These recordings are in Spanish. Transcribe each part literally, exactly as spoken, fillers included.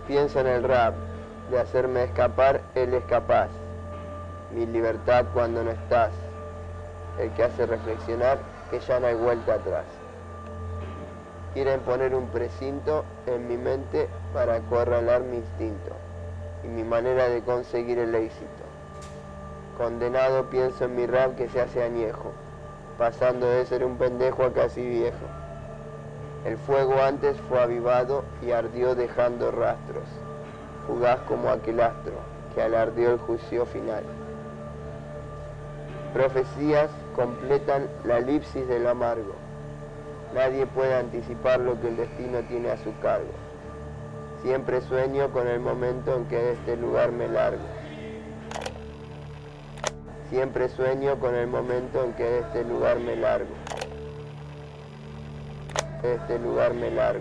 Pienso en el rap, de hacerme escapar, él es capaz. Mi libertad cuando no estás, el que hace reflexionar que ya no hay vuelta atrás. Quieren poner un precinto en mi mente para acorralar mi instinto y mi manera de conseguir el éxito. Condenado pienso en mi rap que se hace añejo, pasando de ser un pendejo a casi viejo. El fuego antes fue avivado y ardió dejando rastros, fugaz como aquel astro que alardeó el juicio final. Profecías completan la elipsis del amargo. Nadie puede anticipar lo que el destino tiene a su cargo. Siempre sueño con el momento en que de este lugar me largo. Siempre sueño con el momento en que de este lugar me largo. De este lugar me largo.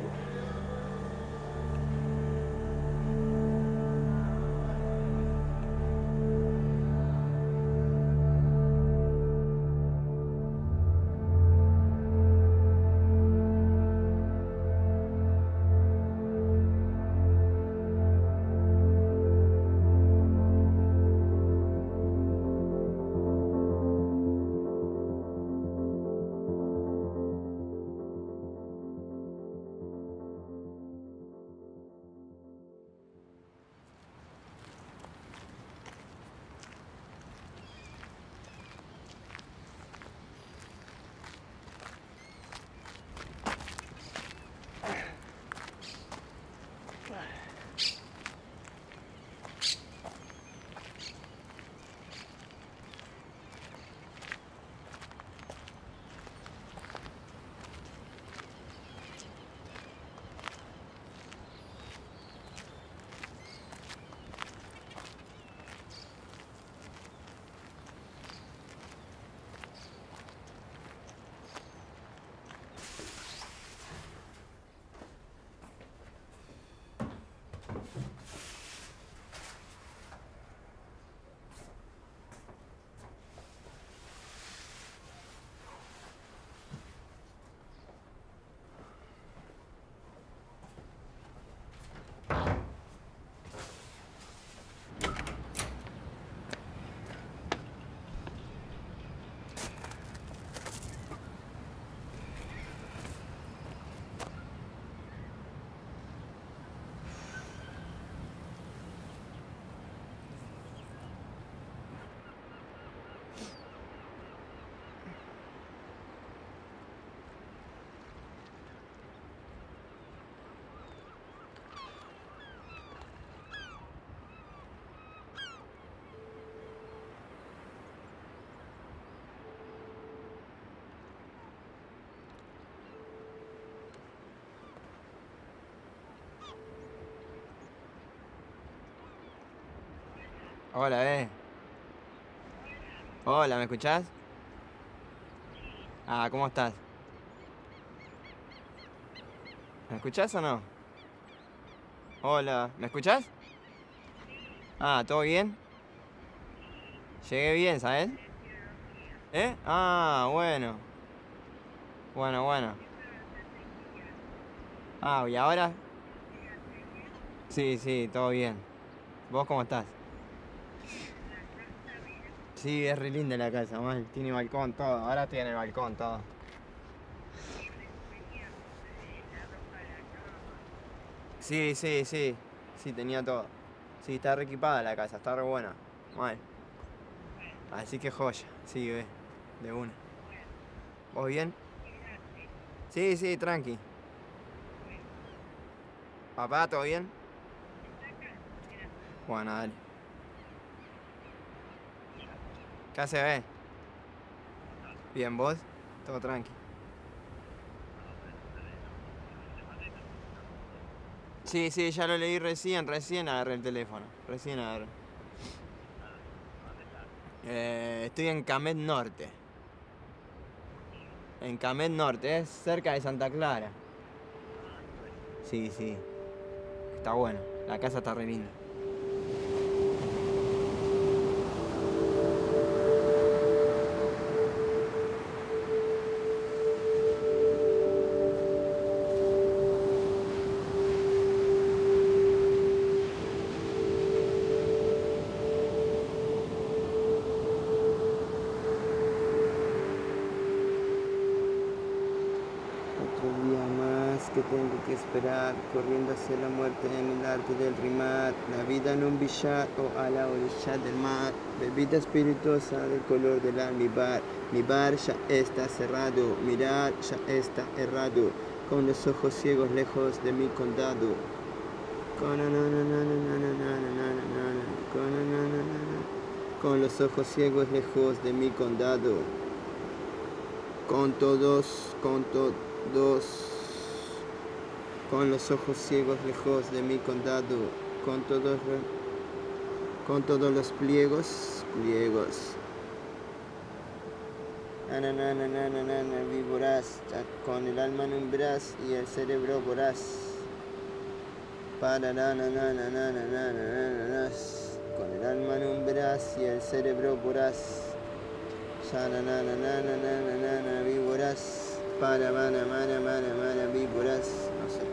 Hola, eh. Hola, ¿me escuchás? Ah, ¿cómo estás? ¿Me escuchás o no? Hola, ¿me escuchás? Ah, ¿todo bien? Llegué bien, ¿sabes? ¿Eh? Ah, bueno. Bueno, bueno. Ah, ¿y ahora? Sí, sí, todo bien. ¿Vos cómo estás? Sí, es re linda la casa, mal. Tiene balcón, todo. Ahora estoy en el balcón, todo. Sí, sí, sí. Sí, tenía todo. Sí, está re equipada la casa, está re buena. Mal. Así que joya. Sí, ve. De una. ¿Vos bien? Sí, sí, tranqui. ¿Papá, todo bien? Bueno, dale. ¿Qué hace, ve? Bien, ¿vos? Todo tranqui. Sí, sí, ya lo leí recién, recién agarré el teléfono. Recién agarré. Eh, estoy en Camet Norte. En Camet Norte, es cerca de Santa Clara. Sí, sí. Está bueno. La casa está re linda. que tengo que esperar, corriendo hacia la muerte en el arte del rimar, la vida en un billar o a la orilla del mar, bebida espirituosa del color del almíbar, mi bar ya está cerrado, mirar ya está errado, con los ojos ciegos lejos de mi condado. Con los ojos ciegos lejos de mi condado. Con todos, con todos. Con los ojos ciegos lejos de mi condado. Con todos, con todos los pliegos, pliegos. Nananana, víboras, con el alma en un braz y el cerebro voraz. Para con el alma en un braz y el cerebro voraz. Víboras, para mana, mana, mana, mana, víboras, no sé.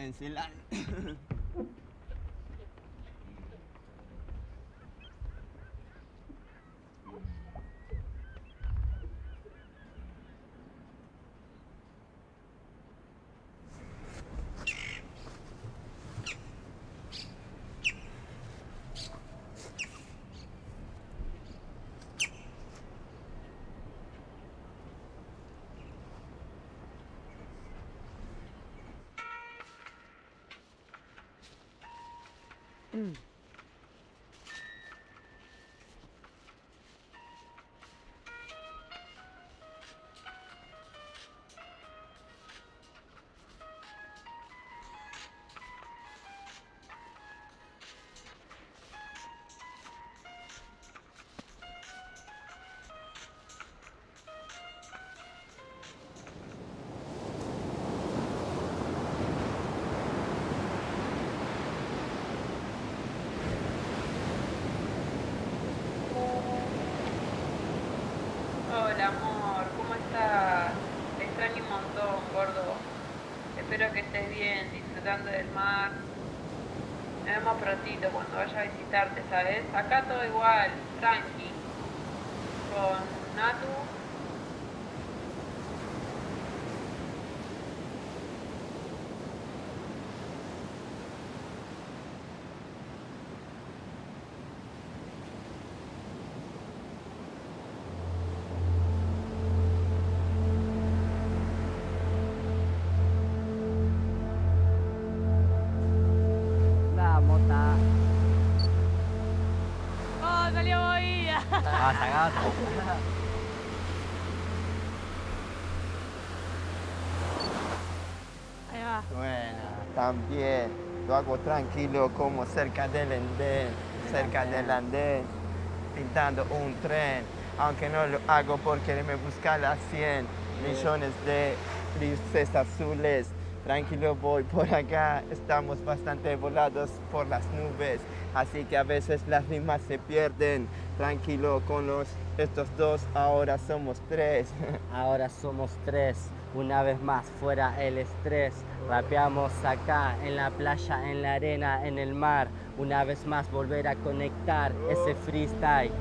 En Ceilán. Mm. Hola amor, ¿cómo estás? Te extraño un montón, gordo. Espero que estés bien, disfrutando del mar. Nos vemos prontito cuando vaya a visitarte, ¿sabes? Acá todo igual, tranqui. Con Natu. ¡Oh, salió Boía! Ah, sacado. Ahí va. Bueno, también lo hago tranquilo como cerca del andén, cerca del andén, pintando un tren, aunque no lo hago porque me busca las cien millones de princesas azules. Tranquilo voy por acá, estamos bastante volados por las nubes, así que a veces las rimas se pierden. Tranquilo con los, estos dos, ahora somos tres. Ahora somos tres, una vez más fuera el estrés. Rapeamos acá, en la playa, en la arena, en el mar. Una vez más volver a conectar ese freestyle.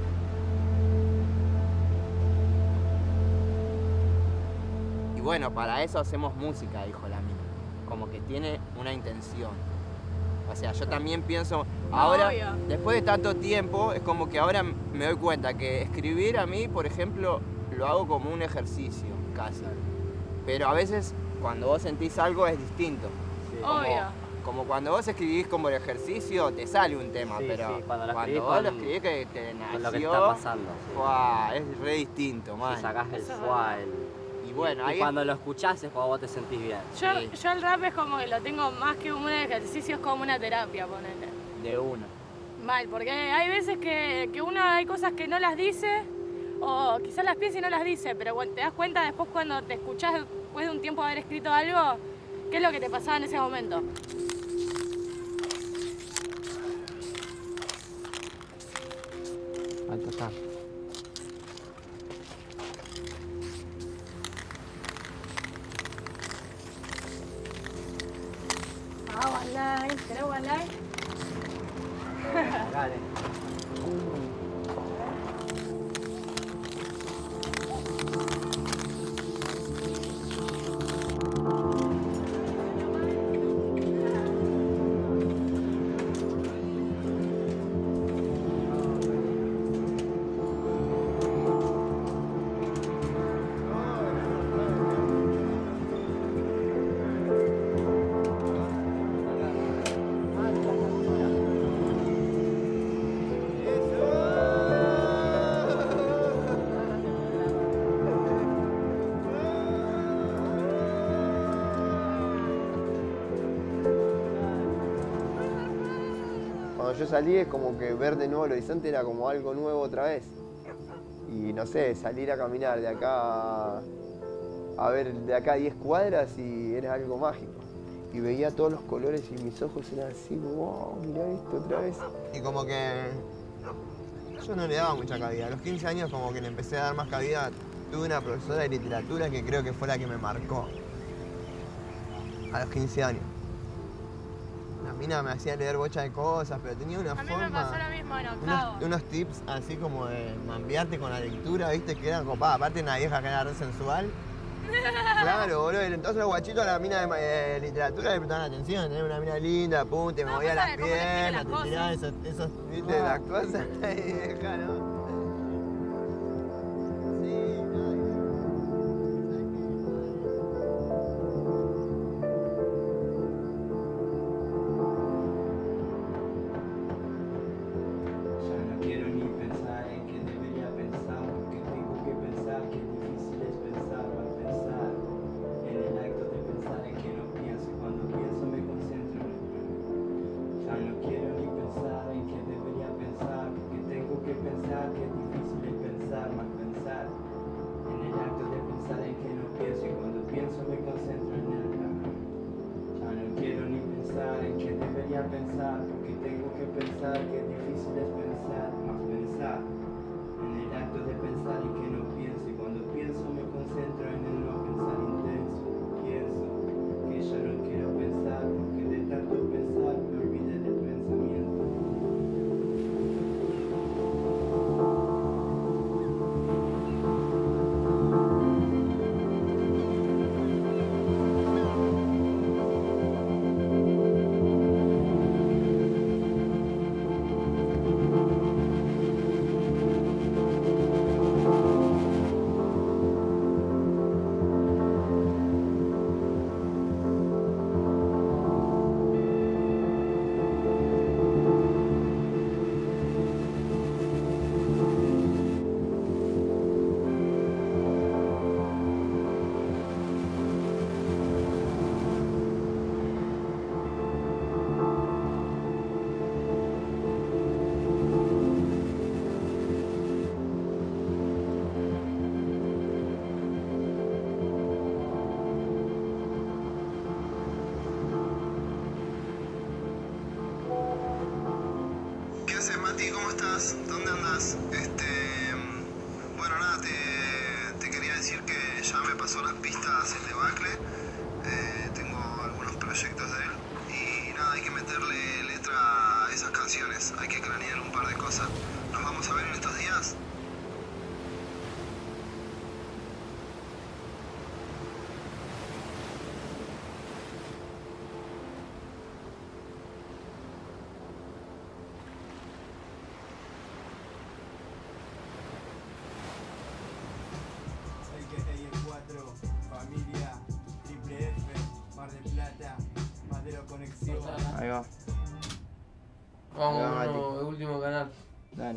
Y bueno, para eso hacemos música, dijo la mía. Como que tiene una intención. O sea, yo también pienso, ahora, Obvio. después de tanto tiempo, es como que ahora me doy cuenta que escribir a mí, por ejemplo, lo hago como un ejercicio, casi. Pero a veces, cuando vos sentís algo, es distinto. Como, Obvio. como cuando vos escribís como el ejercicio, te sale un tema, Sí, pero sí, cuando lo cuando escribís vos con- lo escribís que te nació, con lo que está pasando, sí. ¡fua! Es re distinto, man. Si sacás el Eso es fuá, verdad. el... Y bueno, y ahí cuando lo escuchás es cuando vos te sentís bien. Yo, Sí. yo el rap es como que lo tengo más que un ejercicio, es como una terapia, ponele. de una. Mal, porque hay veces que, que uno hay cosas que no las dice, o quizás las piensa y no las dice, pero bueno, te das cuenta después cuando te escuchás después de un tiempo de haber escrito algo, qué es lo que te pasaba en ese momento. Alto está. Ah, walay, ¿querés walay? Dale. Cuando yo salí es como que ver de nuevo el horizonte era como algo nuevo otra vez. Y no sé, salir a caminar de acá a, a ver de acá a diez cuadras y era algo mágico. Y veía todos los colores y mis ojos eran así, wow, mirá esto otra vez. Y como que yo no le daba mucha cabida. A los quince años como que le empecé a dar más cabida. Tuve una profesora de literatura que creo que fue la que me marcó. A los quince años. La mina me hacía leer bocha de cosas, pero tenía una A mí forma... me pasó lo mismo en octavo. Unos, unos tips así como de mambiarte con la lectura, viste, que eran copadas. Aparte una vieja que era re sensual. Claro, boludo. Entonces los guachitos a la mina de eh, literatura le prestaban atención. Tenía una mina linda, apunte, me No, movía pasa las de cómo le explica piernas, las te tiraba esos, esos, viste, Ah. las cosas y deja, ¿no? Sí, no, Ya no quiero ni pensar en qué debería pensar, porque tengo que pensar que difícil es pensar, más pensar en el acto de pensar en que no pienso, y cuando pienso me concentro en el... Ya no quiero ni pensar en qué debería pensar, porque tengo que pensar que difícil es pensar, más pensar en el acto de pensar en que no pienso, y cuando pienso me concentro en el... Ya no quiero ni pensar en qué debería pensar, porque tengo que pensar que difícil es pensar, más pensar en el acto de pensar en que no pienso, y cuando pienso me concentro en el no pensar intenso. Pienso que ya no quiero pensar, porque de tanto pensar me olvidé del pensamiento. ¿Qué haces, Mati? ¿Cómo estás? ¿Dónde andas? Este, bueno, nada, te, te quería decir que ya me pasó las pistas el debacle. Eh, tengo algunos proyectos de él. Y nada, hay que meterle letra a esas canciones. Hay que cranear un par de cosas. ¿Nos vamos a ver en estos días? El que hay en cuatro, familia, triple F, Mar del Plata, Madero Conexión. Ahí va. Vamos, Ya, Mati. el último canal. Dale.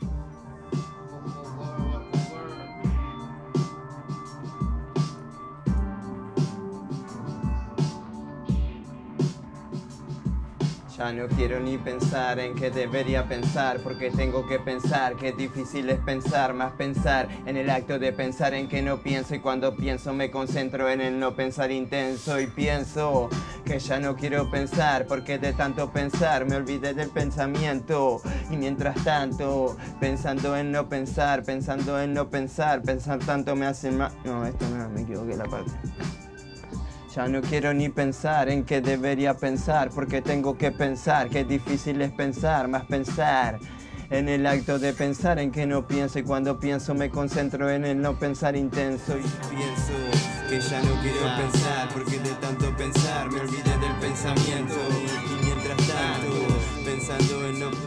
Ya no quiero ni pensar en qué debería pensar, porque tengo que pensar que difícil es pensar, más pensar en el acto de pensar en que no pienso, y cuando pienso me concentro en el no pensar intenso, y pienso que ya no quiero pensar, porque de tanto pensar me olvidé del pensamiento, y mientras tanto pensando en no pensar, pensando en no pensar, pensar tanto me hace mal. No, esto no, me equivoqué la parte. Ya no quiero ni pensar en qué debería pensar, porque tengo que pensar que difícil es pensar, más pensar en el acto de pensar en que no pienso, y cuando pienso me concentro en el no pensar intenso, y pienso que ya no quiero pensar, porque de tanto pensar me olvidé del pensamiento, y mientras tanto pensando en no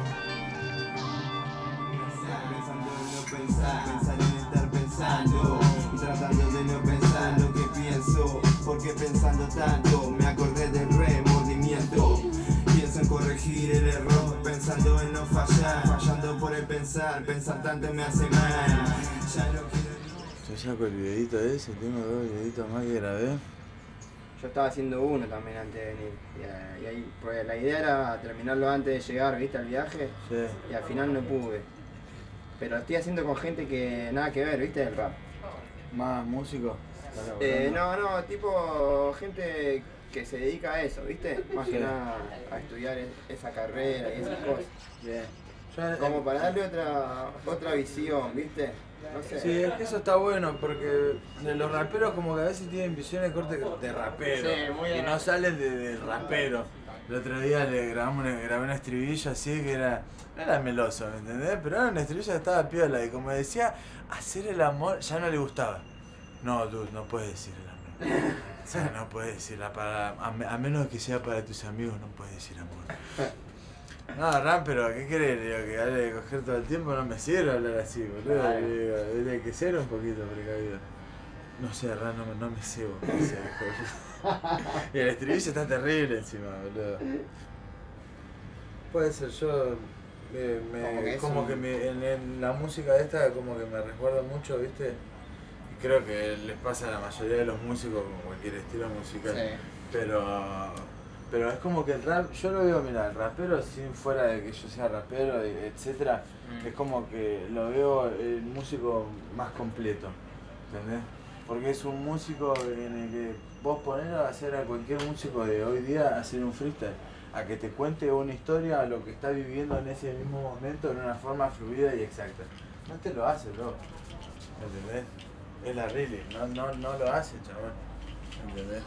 pensando en no pensar, pensar en estar pensando, y tratando de no pensar lo que pienso, porque pensando tanto me acordé del remordimiento. Pienso en corregir el error, pensando en no fallar, fallando por el pensar, pensar tanto me hace mal. Ya no quiero... Yo saco el videito ese, tengo dos videitos más que grabé. Yo estaba haciendo uno también antes de venir, y, y ahí, pues la idea era terminarlo antes de llegar, ¿viste? Al viaje, Sí. y al final no pude. Pero estoy haciendo con gente que nada que ver, ¿viste? Del rap. Más músicos. Eh, no, no, tipo gente que se dedica a eso, ¿viste? Más Sí. que nada a estudiar es- esa carrera y esas cosas. Bien. Yo, Como para darle otra, otra visión, ¿viste? No sé. Sí, es que eso está bueno porque de los raperos como que a veces tienen visiones cortas de rapero Sí, muy y de no salen de, de rapero. El otro día le grabamos una, grabé un estribillo así que era, no era meloso, ¿me entendés? Pero era un estribillo que estaba piola y como decía, hacer el amor ya no le gustaba. No, dude, no puedes decir el amor. O sea, no puedes decir la palabra, a, me- a menos que sea para tus amigos, no puedes decir amor. No, Ram, pero ¿qué querés? Le digo, que hable de coger todo el tiempo, no me sirve hablar así, boludo. Claro. Le digo, tiene que ser un poquito precavido. No sé, Ram, no, me- no me cebo. No sé, hijo de puta. Y el estribillo está terrible encima, boludo. Puede ser, yo eh, me, Como que es como un- que me, en, en la música esta como que me recuerda mucho, ¿viste? Y creo que les pasa a la mayoría de los músicos con cualquier estilo musical. Sí. Pero, pero es como que el rap, yo lo veo, mira, el rapero sin fuera de que yo sea rapero, y etcétera, Mm. es como que lo veo el músico más completo, ¿entendés? Porque es un músico en el que vos ponés a hacer a cualquier músico de hoy día hacer un freestyle, a que te cuente una historia, lo que está viviendo en ese mismo momento en una forma fluida y exacta. No te lo hace, bro. ¿Entendés? Es la really, no, no, no lo hace, chabón. ¿Entendés?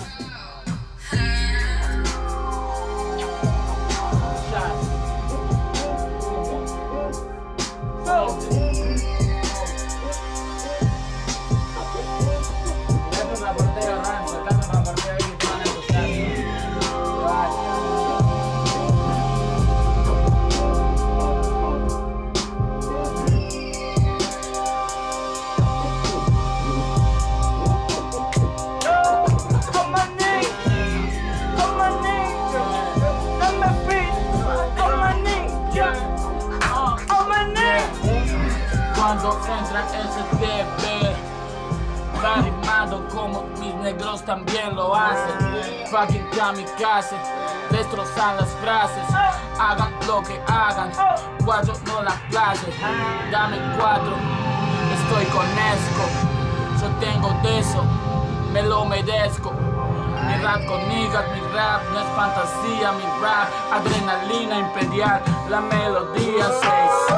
Cuando entra ese T V, va rimando como mis negros también lo hacen. Fucking kamikaze, destrozan las frases. Hagan lo que hagan, cuatro no la clase. Dame cuatro, estoy con Esco. Yo tengo de eso, me lo merezco. Mi rap con niggas, mi rap no es fantasía, mi rap adrenalina imperial, la melodía seis.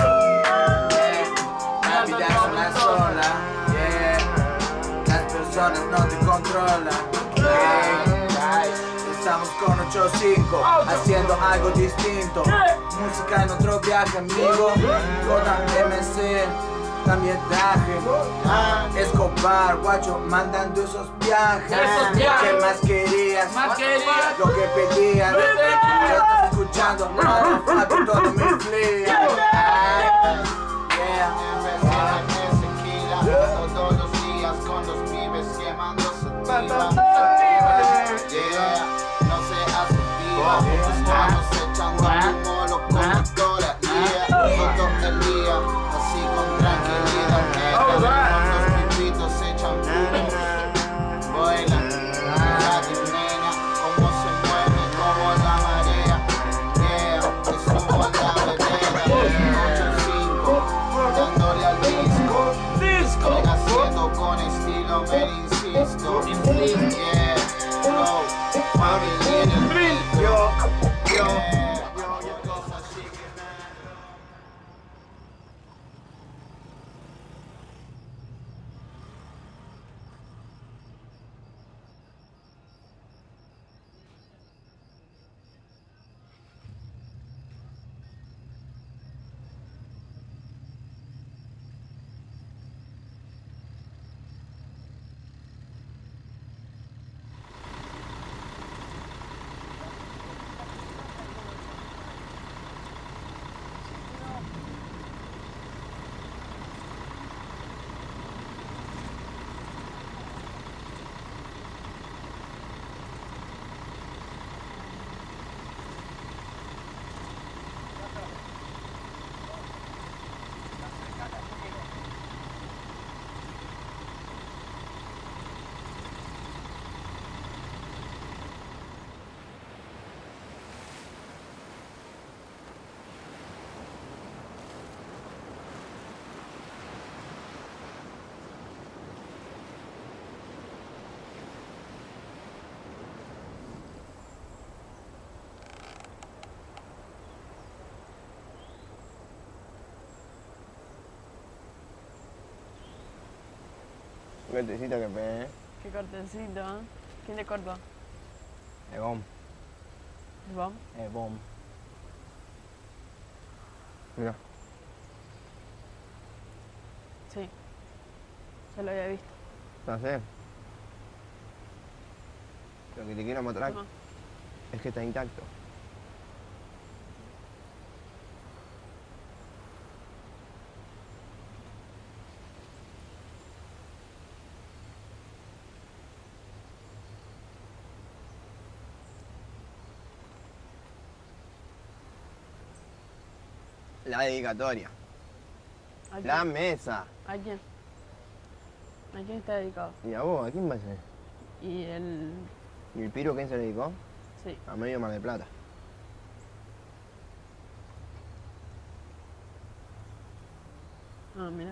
La vida es una sola, yeah. Las personas no te controlan, yeah. Estamos con ocho cinco, haciendo algo distinto. Música en otro viaje, amigo. Con M C, también traje. Escobar, guacho, mandando esos viajes. Esos viajes. ¿Qué más querías? Más querías. Lo que pedías. Ya estás escuchando, motherfucker, todo mi flea. Todos los días con los pibes quemando sativa. Yeah, no se hace viva. Estamos echando humo locomotora. Yeah, todo el día, así con tranquilidad. Neta, los pibitos echan humo. Bailan, la nena, cómo se mueve, como la marea. Yeah, te subo a la vereda. ocho cinco, dándole al disco. Estoy haciendo con estilo, me insisto. Yeah, flow, familia en el beat. Yo, yo, yo, cosas así que me... Un cortecito que pegué, Qué cortecito, ¿eh? ¿Quién te cortó? de gom. ¿Bom? Eh, bom. Mira. Sí. Ya lo había visto. ¿Está bien? Lo que te quiero mostrar Ajá. es que está intacto. La dedicatoria. ¿A quién? La mesa. ¿A quién? ¿A quién está dedicado? ¿Y a vos? ¿A quién va a ser? ¿Y el...? ¿Y el piro quién se le dedicó? Sí. A medio Mar del Plata. Ah, mira.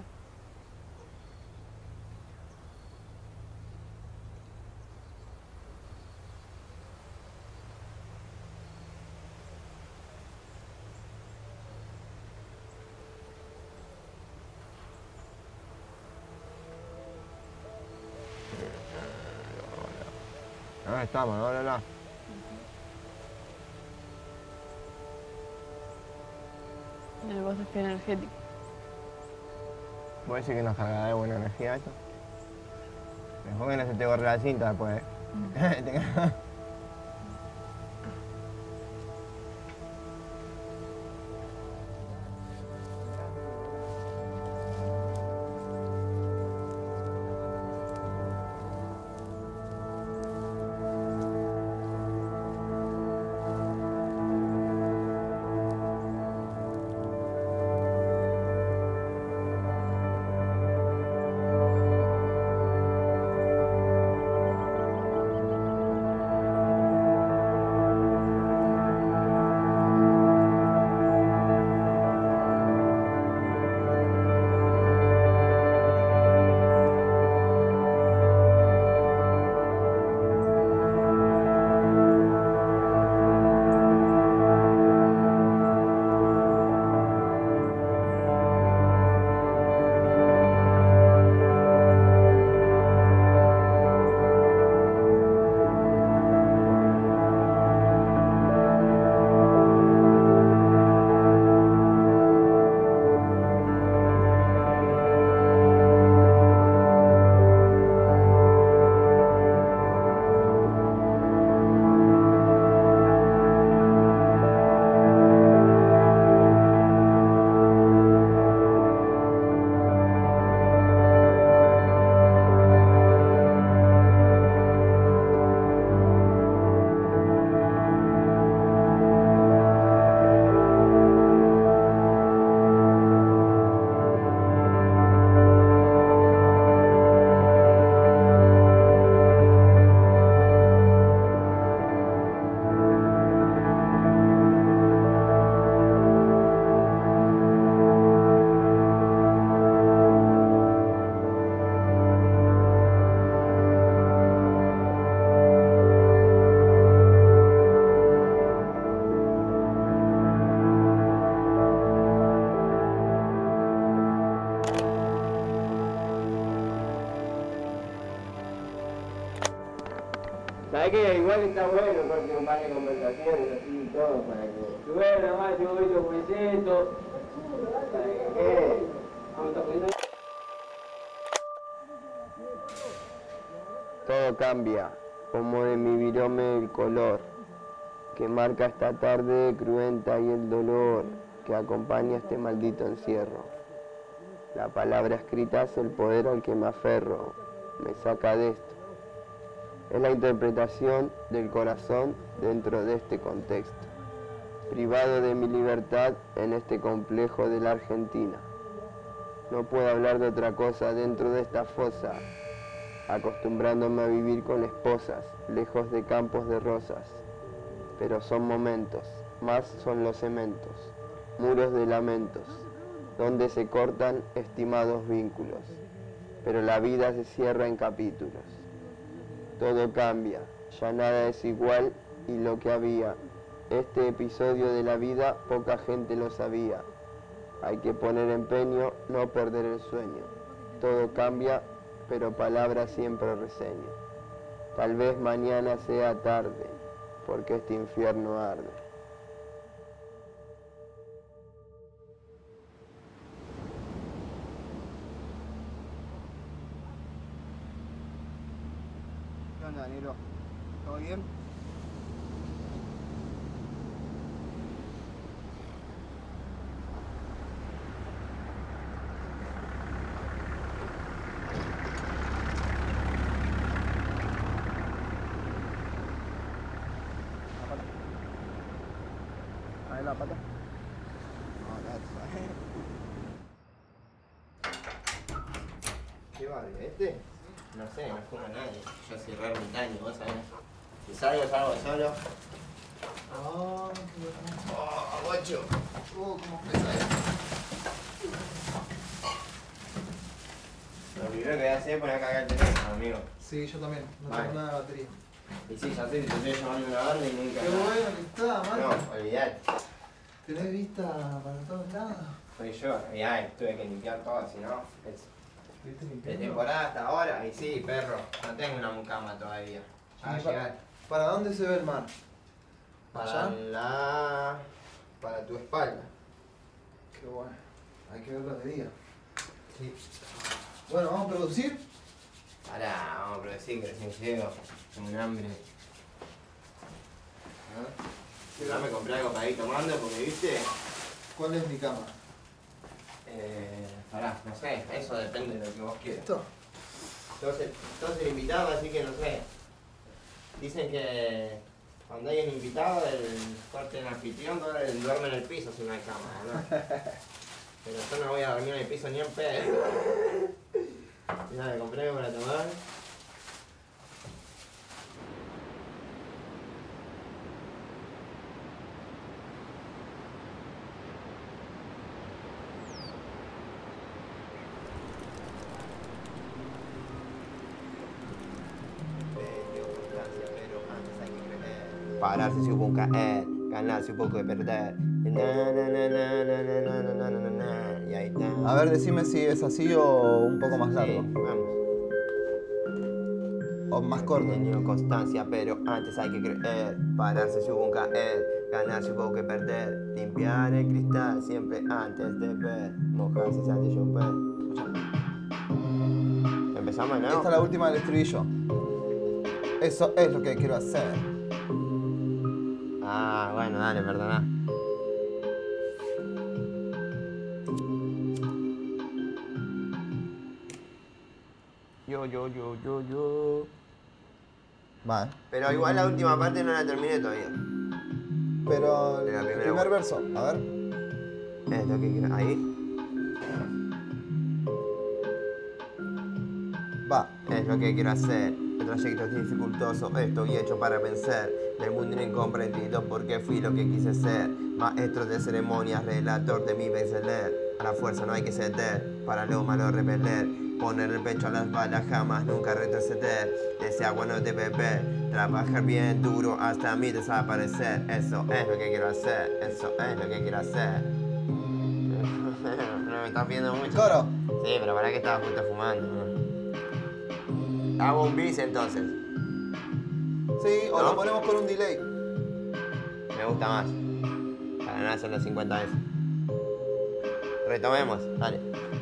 Ah, estamos, no, no, no. El bosque energético. ¿Puede decir que nos carga de buena energía esto? Mejor que no se te borre la cinta después, ¿eh? ¿Sabes qué? Igual está bueno porque un par de conversaciones así y todo para que... Bueno, más yo voy los huesitos. ¿Qué? Todo cambia, como de mi virome el color, que marca esta tarde cruenta y el dolor que acompaña este maldito encierro. La palabra escrita es el poder al que me aferro, me saca de esto. Es la interpretación del corazón dentro de este contexto, privado de mi libertad en este complejo de la Argentina. No puedo hablar de otra cosa dentro de esta fosa, acostumbrándome a vivir con esposas, lejos de campos de rosas. Pero son momentos, más son los cementos, muros de lamentos, donde se cortan estimados vínculos, pero la vida se cierra en capítulos. Todo cambia, ya nada es igual y lo que había. Este episodio de la vida poca gente lo sabía. Hay que poner empeño, no perder el sueño. Todo cambia, pero palabra siempre reseño. Tal vez mañana sea tarde, porque este infierno arde. ¿Qué onda, Nero? ¿Todo bien? Ahí la pata. No, ¿Qué barrio? ¿Este? No sé, no fuma nadie. Yo soy re ermitaño, vos sabés. Si salgo, salgo solo. Oh, qué bueno. Oh, guacho. Uh, cómo pesa esto. Lo primero que voy a hacer es poner a cargar el teléfono, amigo. Sí, yo también. No Vale. tengo nada de batería. Y sí, ya sé que te estoy llamando una banda y nunca. Qué bueno que está, Marco. No, olvidate. ¿Tenés vista para todos lados? Soy yo, ya tuve que limpiar todo, si no. Es ¿Viste de limpiando? temporada hasta ahora, y sí, perro. No tengo una mucama todavía. Ya va a Sí, para- llegar. ¿Para dónde se ve el mar? Para ¿Allá? la. Para tu espalda. Qué bueno. Hay que verlo de día. Sí. Bueno, ¿vamos a producir? Ahora, vamos a producir que recién llego. Tengo un hambre. ¿Ah? Ya me compré algo para ir tomando porque, viste. ¿Cuál es mi cama? Eh. Pará, no sé, eso depende de lo que vos quieras. ¿Esto? Entonces, entonces el invitado, así que no sé. Dicen que cuando hay un invitado, el corte del anfitrión duerme duerme en el piso si no hay cama, ¿no? Pero yo no voy a dormir en el piso ni en pedo. Mira, me compré algo para tomar. Pararse si hubo un caer, ganarse un poco de perder. Na, na, na, na, na, na, na, na, na, na, y ahí está. A ver, decime si es así o un poco más largo. Sí, vamos. O más corto. Tenido constancia, pero antes hay que creer. Pararse si hubo un caer, ganarse un poco que perder. Limpiar el cristal siempre antes de ver. Mojarse antes de llover. ¿Empezamos, no? Esta es la última del estribillo. Eso es lo que quiero hacer. Ah, bueno, dale, perdona. Yo, yo, yo, yo, yo. Vale. Pero igual la última parte no la terminé todavía. Pero De la el primera primer voz. verso, a ver. Esto que quiero. Ahí. Va. Es lo que quiero hacer. El trayecto es dificultoso, estoy hecho para vencer. Del mundo incomprendido porque fui lo que quise ser. Maestro de ceremonias, relator de mi bestseller. A la fuerza no hay que ceder, para lo malo repeler. Poner el pecho a las balas, jamás nunca retroceder. Ese agua no debe beber, trabajar bien duro hasta mí desaparecer. Eso es lo que quiero hacer, eso es lo que quiero hacer. No me estás viendo mucho. Coro. Sí, pero para que estaba justo fumando, ¿no? Hago un bis entonces. Sí, o ¿No? lo ponemos con un delay. Me gusta más. Para no hacerlo cincuenta veces. Retomemos, dale.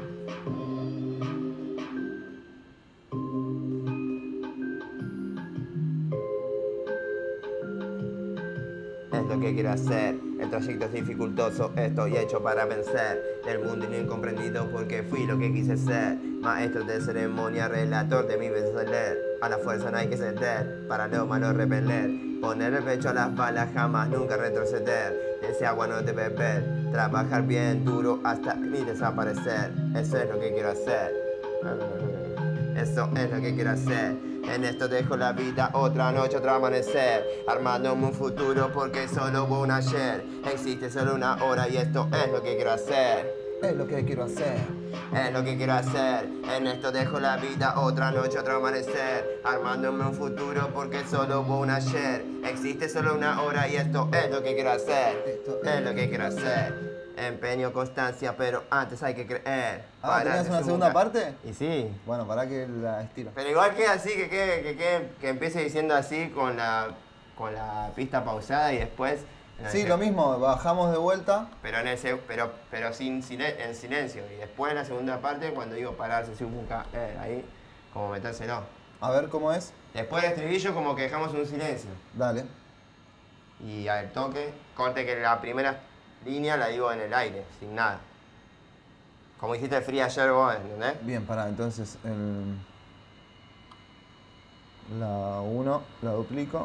Es lo que quiero hacer. El trayecto es dificultoso, estoy hecho para vencer. Del mundo incomprendido porque fui lo que quise ser. Maestro de ceremonia, relator de mi bestseller. A la fuerza no hay que ceder, para lo malo repeler. Poner el pecho a las balas, jamás nunca retroceder. Ese agua no debe beber, trabajar bien duro hasta mí desaparecer. Eso es lo que quiero hacer. Eso es lo que quiero hacer. En esto dejo la vida, otra noche, otro amanecer. Armándome un futuro porque solo hubo un ayer. Existe solo una hora y esto es lo que quiero hacer. Es lo que quiero hacer. Es lo que quiero hacer. En esto dejo la vida, otra noche, otro amanecer. Armándome un futuro porque solo hubo un ayer. Existe solo una hora y esto es lo que quiero hacer. Esto Es lo que quiero hacer. Empeño, constancia, pero antes hay que creer. Ah, ¿tenías Pararse una si segunda busca- parte? Y sí. Bueno, para que la estiro. Pero igual queda así, que, quede- que, quede- que empiece diciendo así con la con la pista pausada y después... Sí, lo mismo, bajamos de vuelta. Pero, en ese, pero, pero sin silen- en silencio. Y después en la segunda parte, cuando digo pararse, si busca, eh, ahí, como metérselo. A ver, ¿cómo es? Después del estribillo, como que dejamos un silencio. Dale. Y al toque, corte que la primera línea la digo en el aire, sin nada. Como hiciste el free ayer vos, ¿entendés? Bien, pará, entonces el... la uno la duplico.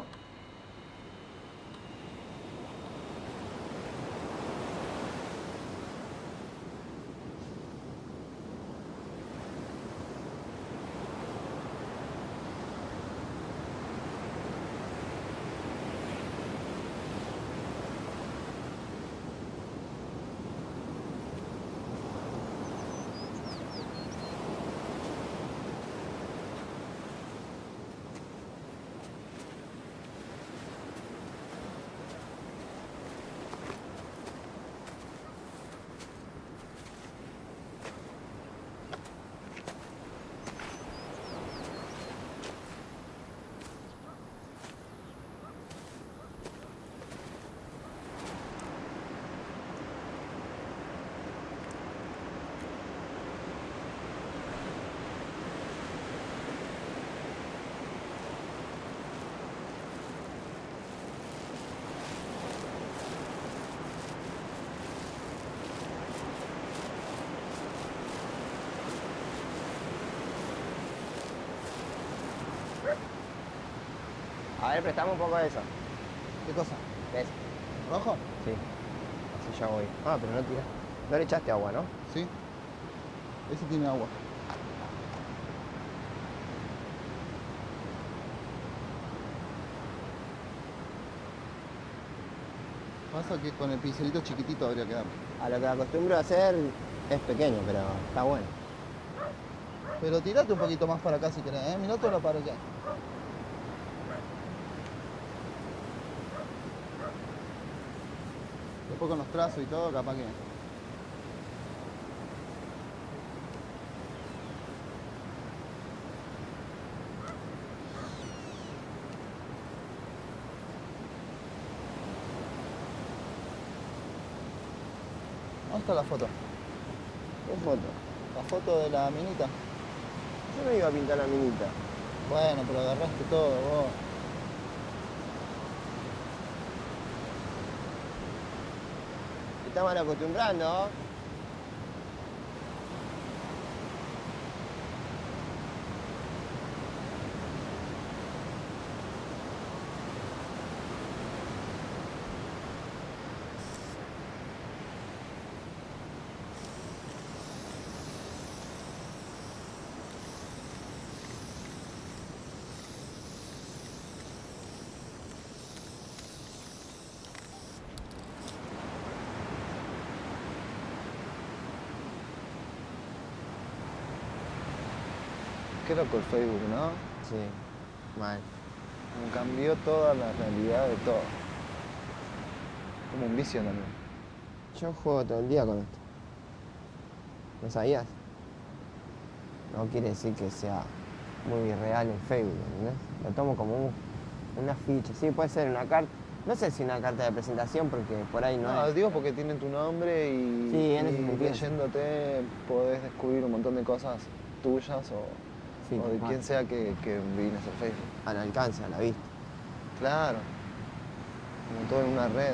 A ver, prestame un poco de eso. ¿Qué cosa? ¿Ves? ¿Rojo? Sí. Así ya voy. Ah, pero no tiras. No le echaste agua, ¿no? Sí. Ese tiene agua. Pasa que con el pincelito chiquitito habría que darle. A lo que acostumbro a hacer es pequeño, pero está bueno. Pero tirate un poquito más para acá si querés, ¿eh? Mirá todo lo para allá. Después con los trazos y todo, capaz que... ¿Dónde está la foto? ¿Qué foto? La foto de la minita. Yo no iba a pintar la minita. Bueno, pero agarraste todo vos. Te estás mal acostumbrando. Qué loco el Facebook, ¿no? Sí, mal. Como cambió toda la realidad de todo. Como un vicio también. Yo juego todo el día con esto. ¿No sabías? No quiere decir que sea muy real el Facebook, ¿entendés? Lo tomo como un, una ficha. Sí, puede ser una carta. No sé si una carta de presentación porque por ahí no, No, es. digo porque tiene tu nombre y, Sí, en ese y sentido. leyéndote podés descubrir un montón de cosas tuyas o, Sí, o de tal quien cual. sea que, que vienes al Facebook. Al alcance, a la vista. Claro. Como todo en una red.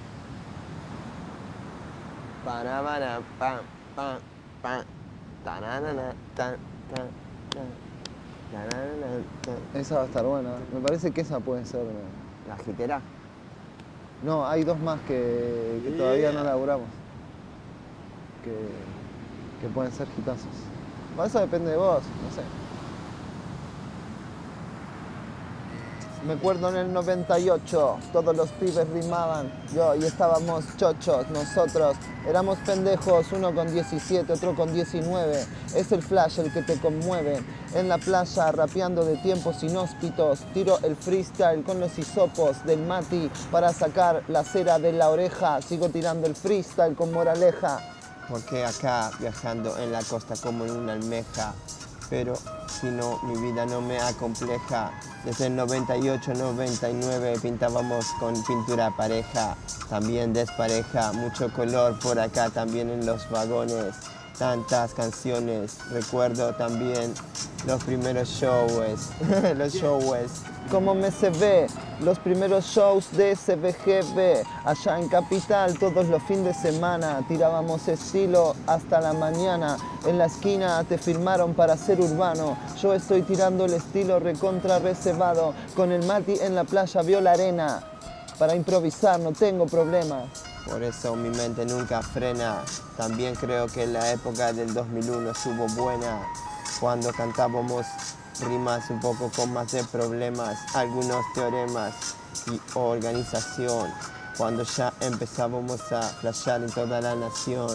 Para, para, pam, pam, pam. Tananana, tan, tan, tan. Tananana, tan. Esa va a estar buena. Me parece que esa puede ser. ¿La jitera? No, hay dos más que, que todavía no laburamos. Que, que pueden ser hitazos. Bueno, eso depende de vos, no sé. Me acuerdo en el noventa y ocho, todos los pibes rimaban, yo y estábamos chochos, nosotros éramos pendejos, uno con diecisiete, otro con diecinueve, es el flash el que te conmueve, en la playa rapeando de tiempos inhóspitos, tiro el freestyle con los hisopos del Mati para sacar la cera de la oreja, sigo tirando el freestyle con moraleja. Porque acá viajando en la costa como en una almeja, pero sino mi vida no me acompleja. Desde el noventa y ocho, noventa y nueve pintábamos con pintura pareja, también despareja, mucho color por acá también en los vagones. Tantas canciones, recuerdo también los primeros shows, los shows. Como me se ve, los primeros shows de S B G B, allá en Capital, todos los fines de semana, tirábamos estilo hasta la mañana, en la esquina te firmaron para ser urbano, yo estoy tirando el estilo recontra reservado, con el Mati en la playa vio la arena, para improvisar no tengo problema. Por eso mi mente nunca frena. También creo que la época del dos mil uno estuvo buena, cuando cantábamos rimas un poco con más de problemas, algunos teoremas y organización, cuando ya empezábamos a flashear en toda la nación.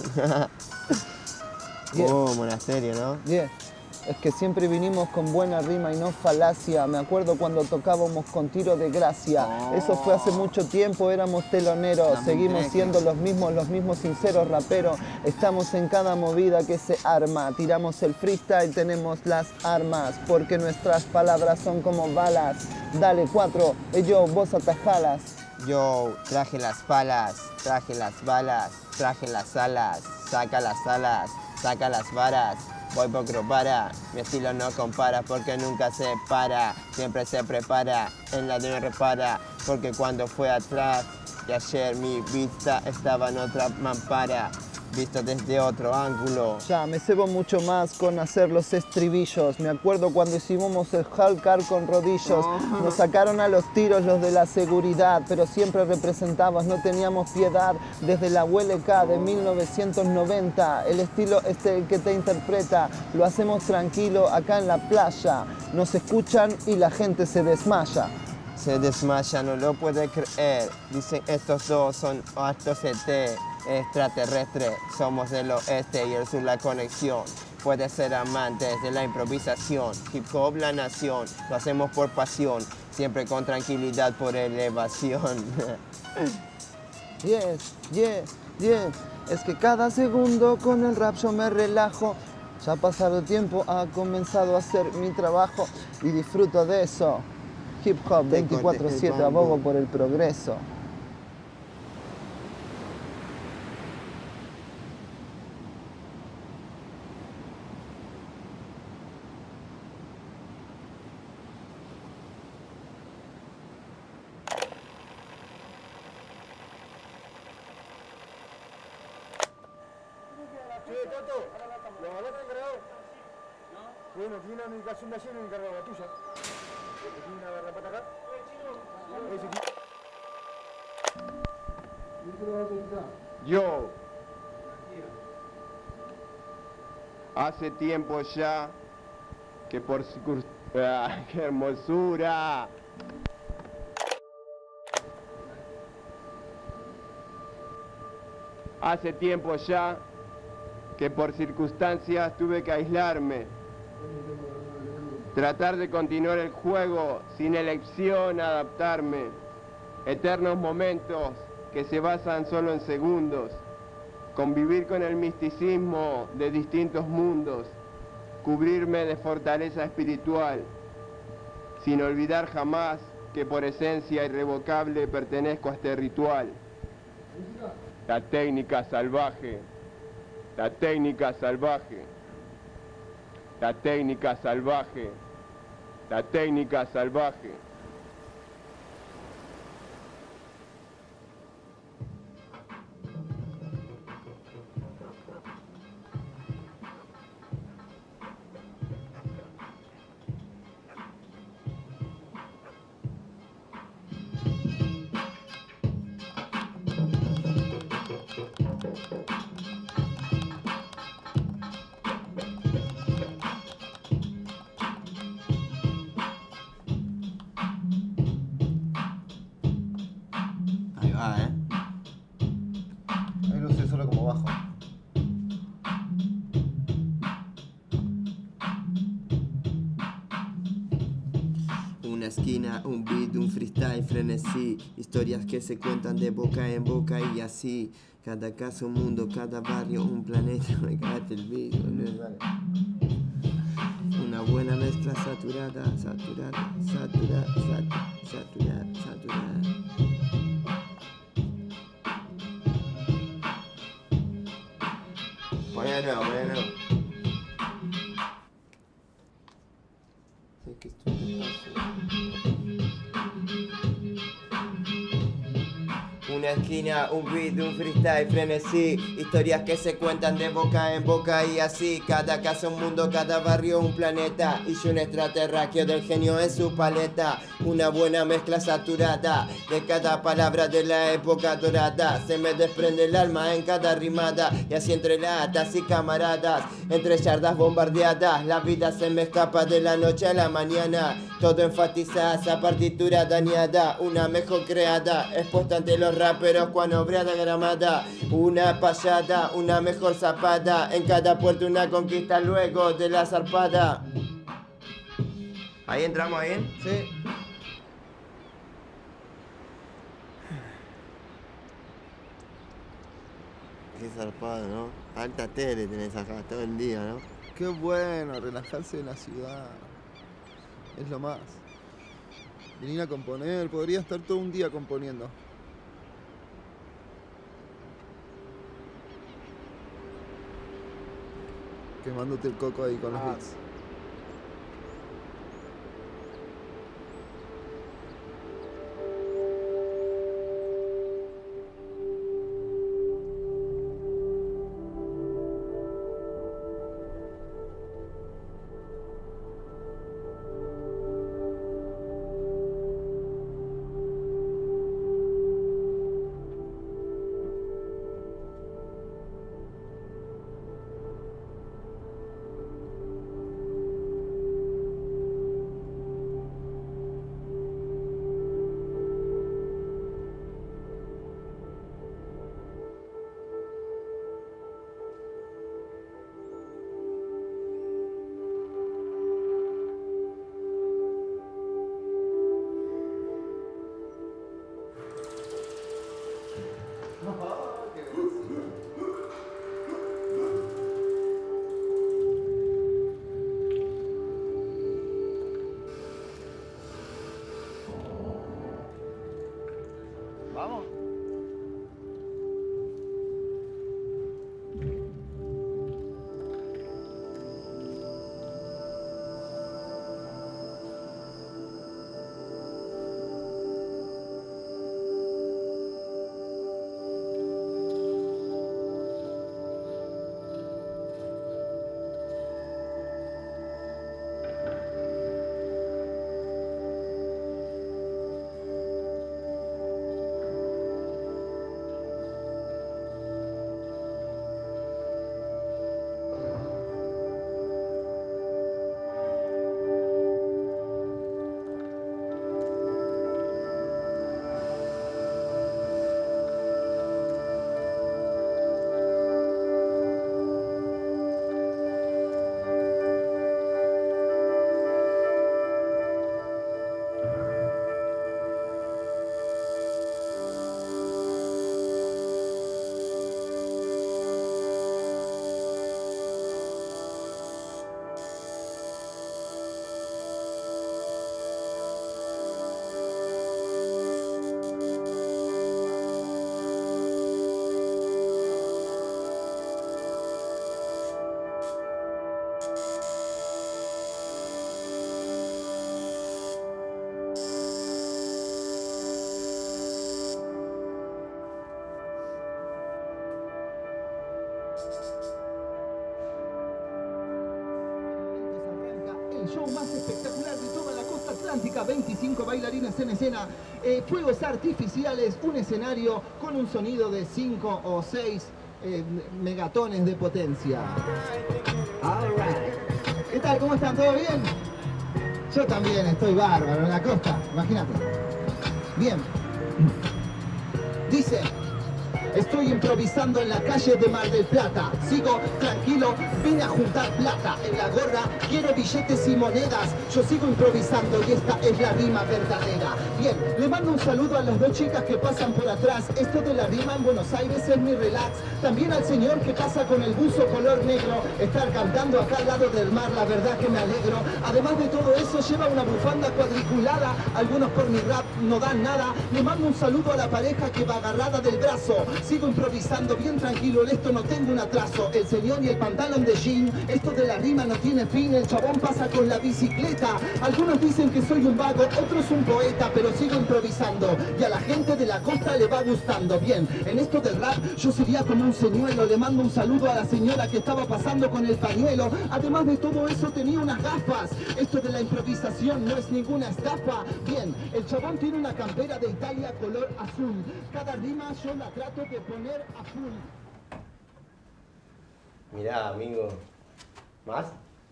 Yeah. Oh, monasterio, ¿no? Yeah. Es que siempre vinimos con buena rima y no falacia. Me acuerdo cuando tocábamos con Tiro de Gracia. Oh. Eso fue hace mucho tiempo, éramos teloneros. No Seguimos siendo los mismos, los mismos sinceros raperos. Estamos en cada movida que se arma. Tiramos el freestyle, tenemos las armas. Porque nuestras palabras son como balas. Dale cuatro, eh, yo, vos atajalas. Yo traje las palas, traje las balas, traje las alas. Saca las alas, saca las varas. Voy por para, mi estilo no compara porque nunca se para, siempre se prepara, en la de no repara, porque cuando fue atrás de ayer mi vista estaba en otra mampara, visto desde otro ángulo. Ya me cebo mucho más con hacer los estribillos, me acuerdo cuando hicimos el Halcar con rodillos, nos sacaron a los tiros los de la seguridad, pero siempre representabas, no teníamos piedad, desde la U L K de mil novecientos noventa, el estilo este el que te interpreta, lo hacemos tranquilo acá en la playa, nos escuchan y la gente se desmaya. Se desmaya, no lo puede creer, dicen estos dos son altos E T. Extraterrestre, somos del oeste y el sur la conexión. Puede ser amantes de la improvisación, hip hop la nación, lo hacemos por pasión, siempre con tranquilidad por elevación. Yes, yes, yes, es que cada segundo con el rap yo me relajo. Ya ha pasado tiempo, ha comenzado a hacer mi trabajo y disfruto de eso. Hip hop veinticuatro siete, abogo por el progreso. Bueno, tiene una ubicación de ayer en encargado la tuya. ¿Tiene una garrapata acá? Yo, hace tiempo ya que por circunstancias... ¡Qué hermosura! Hace tiempo ya que por circunstancias tuve que aislarme. Tratar de continuar el juego sin elección, adaptarme. Eternos momentos que se basan solo en segundos. Convivir con el misticismo de distintos mundos. Cubrirme de fortaleza espiritual. Sin olvidar jamás que por esencia irrevocable pertenezco a este ritual. La técnica salvaje. La técnica salvaje. La técnica salvaje. La técnica salvaje. Esquina, un beat, un freestyle, frenesí, historias que se cuentan de boca en boca y así, cada casa un mundo, cada barrio un planeta, me cagaste el beat, ¿no? Una buena mezcla saturada, saturada, saturada, sat, saturada, saturada. Poné de nuevo, poné de nuevo. Sé que estoy despacio. Una esquina, un beat, un freestyle, frenesí. Historias que se cuentan de boca en boca y así. Cada casa un mundo, cada barrio un planeta. Y yo un extraterráqueo del genio en su paleta. Una buena mezcla saturada de cada palabra de la época dorada. Se me desprende el alma en cada rimada. Y así entre latas y camaradas, entre yardas bombardeadas, la vida se me escapa de la noche a la mañana. Todo enfatiza esa partitura dañada. Una mejor creada, expuesta ante los raperos cuando obrada gramada. Una payada, una mejor zapada. En cada puerto una conquista luego de la zarpada. ¿Ahí entramos bien? Sí. Qué zarpado, ¿no? Alta tele tenés acá todo el día, ¿no? Qué bueno, relajarse en la ciudad. Es lo más. Venir a componer, podría estar todo un día componiendo. Quemándote el coco ahí con los beats. ¿Vamos? El show más espectacular de toda la costa atlántica, veinticinco bailarines en escena, eh, fuegos artificiales, un escenario con un sonido de cinco o seis eh, megatones de potencia. All right. ¿Qué tal? ¿Cómo están? ¿Todo bien? Yo también estoy bárbaro en la costa, imagínate. Bien. Dice... Estoy improvisando en la calle de Mar del Plata. Sigo tranquilo, vine a juntar plata. En la gorra quiero billetes y monedas. Yo sigo improvisando y esta es la rima verdadera. Bien, le mando un saludo a las dos chicas que pasan por atrás. Esto de la rima en Buenos Aires es mi relax. También al señor que pasa con el buzo color negro. Estar cantando acá al lado del mar, la verdad que me alegro. Además de todo eso lleva una bufanda cuadriculada. Algunos por mi rap no dan nada. Le mando un saludo a la pareja que va agarrada del brazo. Sigo improvisando bien tranquilo, en esto no tengo un atraso. El señor y el pantalón de jean. Esto de la rima no tiene fin. El chabón pasa con la bicicleta. Algunos dicen que soy un vago, otros un poeta, pero sigo improvisando. Y a la gente de la costa le va gustando. Bien, en esto del rap yo sería como un señuelo. Le mando un saludo a la señora que estaba pasando con el pañuelo. Además de todo eso tenía unas gafas. Esto de la improvisación no es ninguna estafa. Bien, el chabón tiene una campera de Italia color azul. Cada rima yo la trato de poner a full. Mirá, amigo. ¿Más?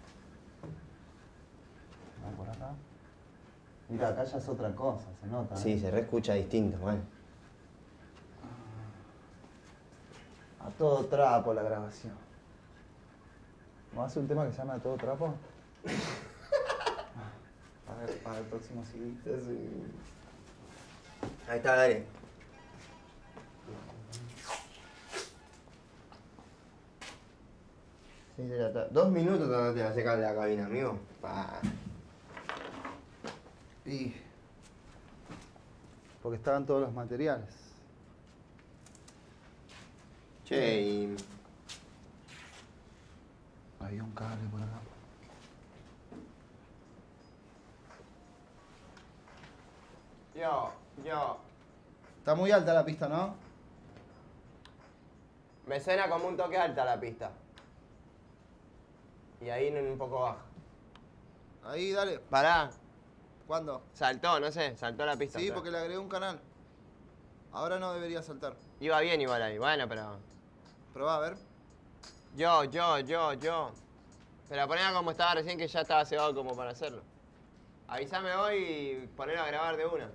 ¿No por acá? Mira, acá ya es otra cosa, se nota. Sí, ¿eh? se reescucha distinto, man. A todo trapo la grabación. ¿Vamos a hacer un tema que se llama A todo trapo? A ver, para el próximo C D. Ahí está, dale. Sí, ya está. Dos minutos no te vas a sacar de la cabina, amigo. Pa. Y... porque estaban todos los materiales. Che, y... había un cable por acá. Yo, yo. Está muy alta la pista, ¿no? Me suena como un toque alta la pista. Y ahí un poco baja. Ahí, dale. Pará. ¿Cuándo? Saltó, no sé, saltó la pista. Sí, pero... porque le agregué un canal. Ahora no debería saltar. Iba bien igual ahí, bueno, pero... Probá, a ver. Yo, yo, yo, yo. Pero ponela como estaba recién, que ya estaba cebado como para hacerlo. Avísame hoy y ponelo a grabar de una.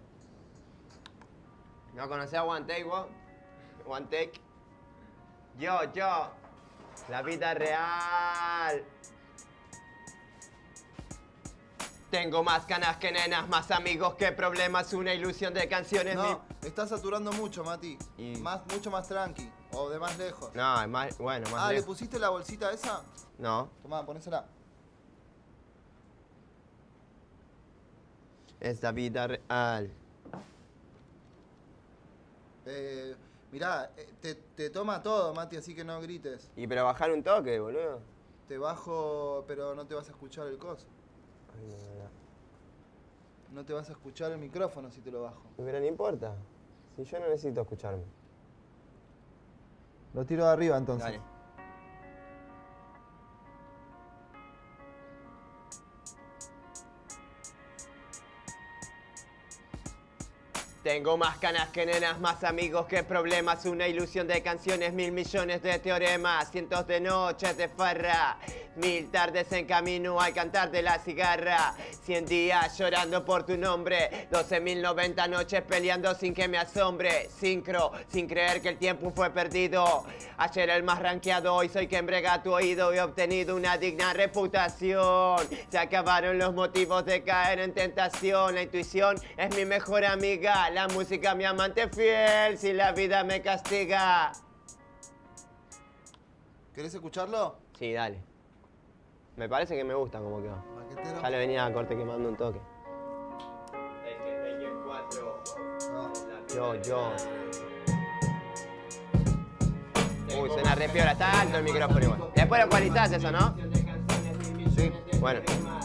¿No conocés a One Take, vos? One Take. Yo, yo. La vida real. Tengo más canas que nenas, más amigos que problemas, una ilusión de canciones. No, mi... estás saturando mucho, Mati. Y... Más, mucho más tranqui. O de más lejos. No, es más, bueno, más ah, lejos. ¿le pusiste la bolsita esa? No. Tomá, ponésela. Es la vida real. Eh, mirá, te, te toma todo, Mati, así que no grites. Y pero bajar un toque, boludo. Te bajo, pero no te vas a escuchar el coso. Ay, no, no, no. No te vas a escuchar el micrófono si te lo bajo. Pero no importa. Si yo no necesito escucharme. Lo tiro de arriba entonces. Dale. Tengo más canas que nenas, más amigos que problemas, una ilusión de canciones, mil millones de teoremas, cientos de noches de farra, mil tardes en camino al cantar de la cigarra, cien días llorando por tu nombre, doce mil noventa noches peleando sin que me asombre, sincro, sin creer que el tiempo fue perdido, ayer el más rankeado, hoy soy quien brega tu oído y he obtenido una digna reputación, se acabaron los motivos de caer en tentación, la intuición es mi mejor amiga, la música mi amante fiel, si la vida me castiga. ¿Querés escucharlo? Sí, dale. Me parece que me gusta como quedó. Maquetero. Ya le venía a corte quemando un toque. Yo, yo. Uy, suena re piola. Está alto el micrófono igual. Después lo cualizás eso, ¿no? Sí. Bueno.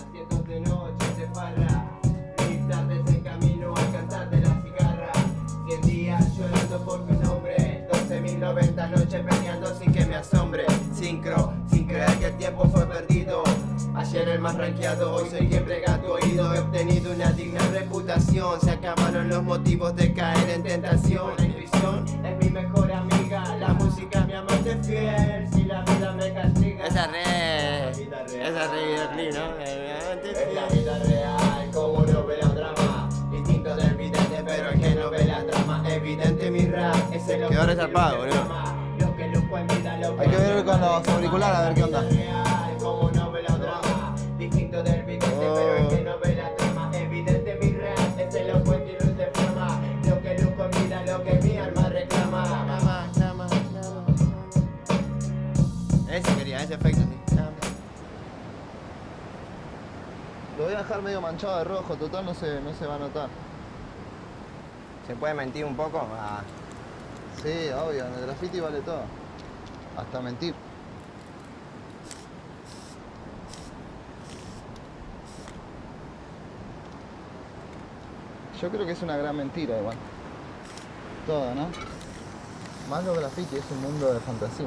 Llorando por tu nombre, doce mil noventa noches peleando sin que me asombre, sincro, sin creer que el tiempo fue perdido, ayer el más rankeado, hoy soy quien brega tu oído, he obtenido una digna reputación, se acabaron los motivos de caer en tentación, la intuición es mi mejor amiga, la música mi amante fiel, si la vida me castiga. Esa re... esa re videoclip, ¿no? Es la vida real, como novela o drama, distinto del vidente pero el que no ve la la trama, evidente mi rap. Ese lo Quedó resarpado, boludo. Lo que loco en vida, lo Hay que ver con los auriculares a ver qué onda. como no ve la trama, distinto del vidente, pero es que no ve la trama, evidente mi rap, ese lo cuenta y no se forma, lo que luzco en vida, lo que mi alma reclama. Nada más, nada más, nada más. Ese quería, ese efecto, sí. Lo voy a dejar medio manchado de rojo, total no se, no se va a notar. ¿Se puede mentir un poco? Ah. Sí, obvio, en el graffiti vale todo. Hasta mentir. Yo creo que es una gran mentira igual. Todo, ¿no? Más los graffiti, es un mundo de fantasía.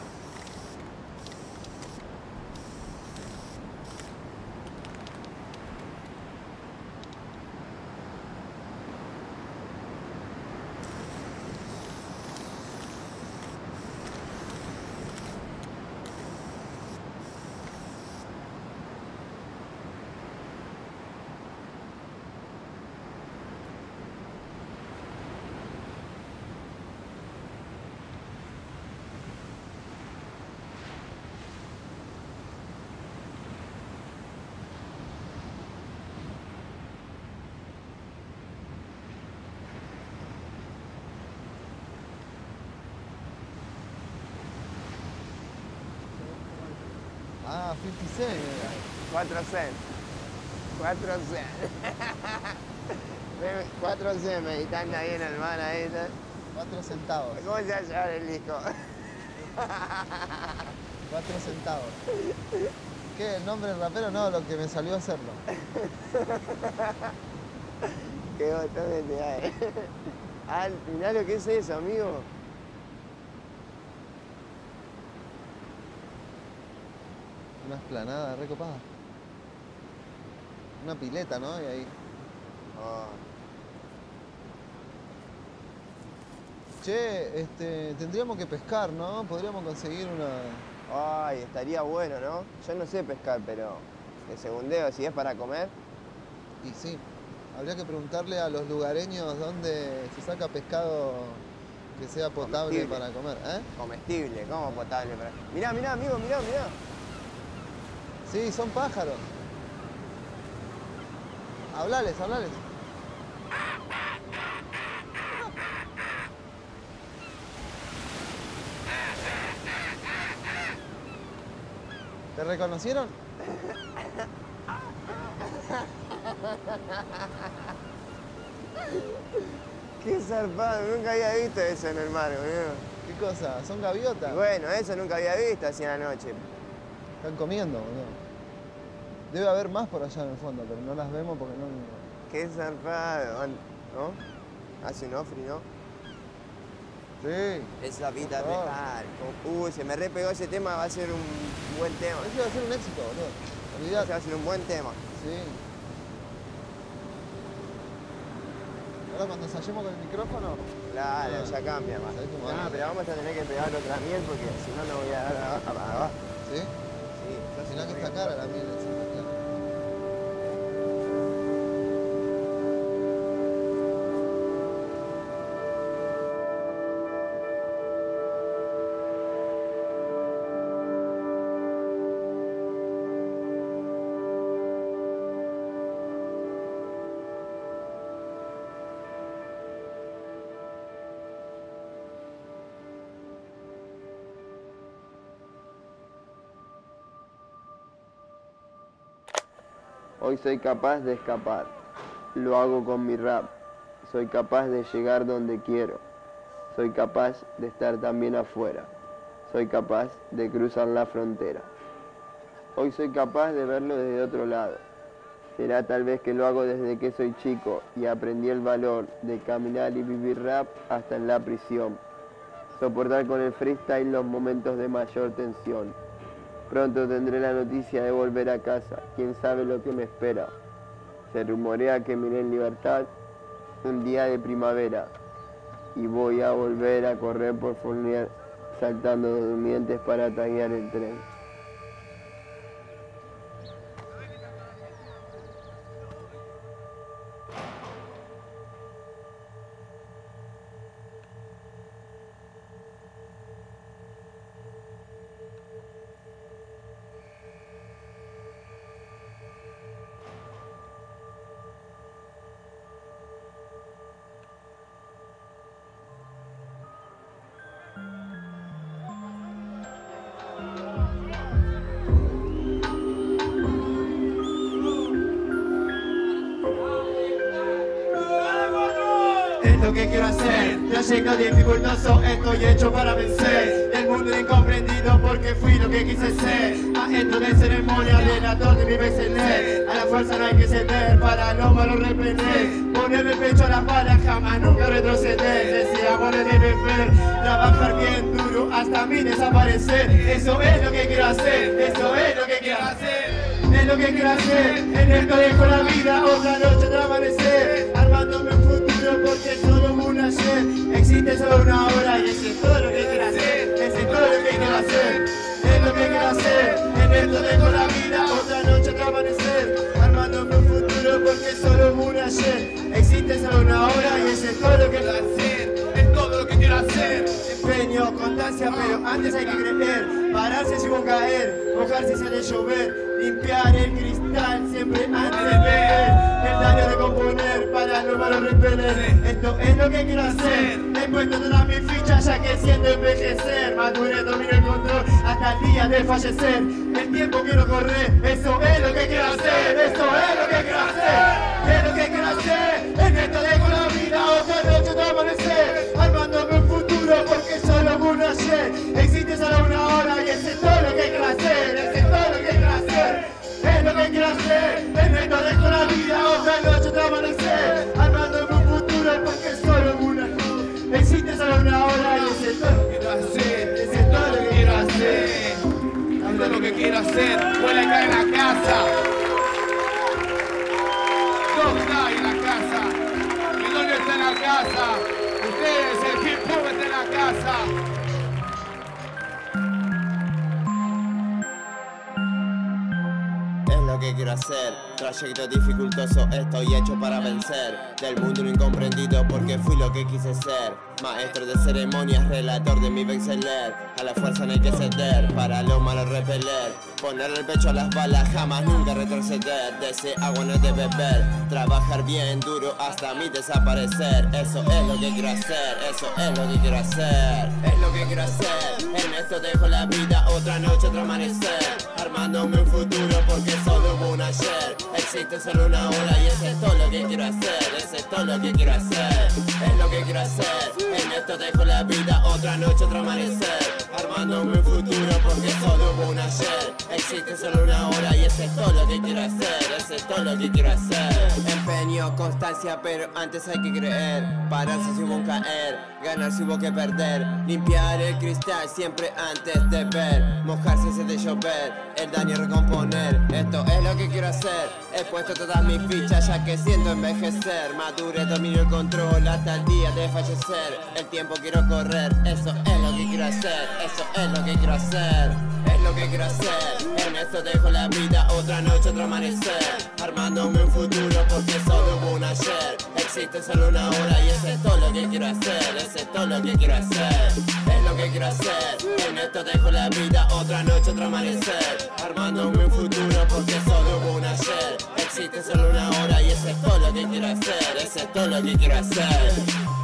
Ah, cincuenta y seis. cuatro cents. cuatro cents. cuatro cents meditando ahí en el mar ahí. ¿Sabes? cuatro centavos. ¿Cómo se va a llevar el disco? cuatro centavos. ¿Qué? ¿El nombre del rapero? No, lo que me salió a hacerlo. Qué botón de te hay. Ah, mirá lo que es eso, amigo. Una esplanada recopada. Una pileta, ¿no? Y ahí. Oh. Che, este, tendríamos que pescar, ¿no? Podríamos conseguir una... Ay, estaría bueno, ¿no? Yo no sé pescar, pero de segundeo, si es para comer. Y sí, habría que preguntarle a los lugareños dónde se saca pescado que sea potable Comestible. para comer, ¿eh? Comestible, ¿cómo potable? Para... Mirá, mirá, amigo, mirá, mirá. Sí, son pájaros. Hablales, hablales. ¿Te reconocieron? Qué zarpado, nunca había visto eso en el mar, boludo. ¿Qué cosa? ¿Son gaviotas? Y bueno, eso nunca había visto así en la noche. Están comiendo, boludo. Debe haber más por allá en el fondo, pero no las vemos porque no... Qué zarpado, ¿no? Hace un ofri, ¿no? Sí. Esa pita Por favor. real. Uy, se me repegó ese tema, va a ser un buen tema. Ese va a ser un éxito, boludo. Ese va a ser un buen tema. Sí. Ahora cuando ensayemos con el micrófono... Claro, ah, ya cambia más. ¿sabés cómo Ah, anda? pero vamos a tener que pegar otra miel porque si no, no voy a dar abajo. ¿Sí? Sí, yo Mirá soy que está muy- cara la miel encima, claro. Hoy soy capaz de escapar, lo hago con mi rap. Soy capaz de llegar donde quiero, soy capaz de estar también afuera, soy capaz de cruzar la frontera. Hoy soy capaz de verlo desde otro lado. Será tal vez que lo hago desde que soy chico y aprendí el valor de caminar y vivir rap hasta en la prisión. Soportar con el freestyle los momentos de mayor tensión. Pronto tendré la noticia de volver a casa, quién sabe lo que me espera. Se rumorea que miré en libertad un día de primavera y voy a volver a correr por Fournier saltando de durmientes para taguear el tren. es lo que quiero hacer. Trayecto dificultoso, estoy hecho para vencer. Del mundo incomprendido porque fui lo que quise ser. Maestro de ceremonia, relator de mi bexeler. A la fuerza no hay que ceder, para lo malo repeler. Ponerme el pecho a la bala, jamás nunca retroceder. Decía bueno de beber, trabajar bien duro hasta mí desaparecer. Eso es lo que quiero hacer, eso es lo que quiero hacer. Es lo que quiero hacer, en esto dejo la vida, otra noche otra amanecer. Armándome un futuro porque solo un ayer. Existe solo una hora y eso es todo lo que quiero hacer. Eso es todo lo que quiero hacer, es lo que quiero hacer. En esto dejo la vida, otra noche otra amanecer. Armándome un futuro porque solo un ayer. Existe solo una hora y eso es todo lo que quiero hacer. Es todo lo que quiero hacer. Empeño, constancia, pero antes hay que creer. Pararse si va a caer, mojarse si ha de llover. Limpiar el cristal siempre antes de beber. El daño de componer para no malo repeler. Esto es lo que quiero hacer. He puesto todas mis fichas ya que siento envejecer. Madurez, domino el control hasta el día de fallecer. El tiempo quiero correr, eso es lo que quiero hacer. Eso es lo que quiero hacer. Es lo que quiero hacer. En esto dejo la vida, otra noche otra amanecer. Armándome un futuro porque solo un ayer. Existe solo una hora y ese es todo lo que quiero hacer. Ese es todo lo que quiero hacer. Es lo que quiero hacer. En esto dejo la vida, otra noche otra amanecer. Armándome un futuro porque solo una. Existe solo una hora y ese es todo lo que quiero hacer. Ese es todo lo que quiero hacer. Esto es lo que quiero hacer. Vuela acá en la casa. ¿Dónde está en la casa? ¿Y dónde está en la casa? Ustedes, el hip hop está en la casa. Lo que quiero hacer, trayecto dificultoso, estoy hecho para vencer. Del mundo lo incomprendido porque fui lo que quise ser. Maestro de ceremonias, relator de mi bexeler. A la fuerza no hay que ceder, para lo malo repeler. Ponerle el pecho a las balas, jamás nunca retroceder. De ese agua no de beber, trabajar bien duro hasta mí desaparecer. Eso es lo que quiero hacer, eso es lo que quiero hacer. Es lo que quiero hacer, en esto dejo la vida, otra noche otro amanecer. Armándome un futuro porque solo hubo un ayer. Existe solo una hora y ese es todo lo que quiero hacer. Ese es todo lo que quiero hacer, es lo que quiero hacer. En esto dejo la vida, otra noche otro amanecer. Armándome un futuro porque solo hubo un ayer. Existe solo una hora y ese es todo lo que quiero hacer. Ese es todo lo que quiero hacer. Empeño, constancia, pero antes hay que creer. Pararse si hubo un caer, ganar si hubo que perder. Limpiar el cristal siempre antes de ver. Mojarse si de llover, el daño recomponer. Esto es lo que quiero hacer. He puesto todas mis fichas ya que siento envejecer. Madurez, domino el control hasta el día de fallecer. El tiempo quiero correr, eso es lo que quiero hacer. Eso es lo que quiero hacer. Es lo que quiero hacer. En esto dejo la vida, otra noche otro amanecer. Armándome un futuro porque solo hubo un ayer. Existe solo una hora y eso es todo lo que quiero hacer. Eso es todo lo que quiero hacer. Es lo que quiero hacer. En esto dejo la vida, otra noche otro amanecer. Armándome un futuro porque solo hubo un ayer. Existe solo una hora y eso es todo lo que quiero hacer. Eso es todo lo que quiero hacer.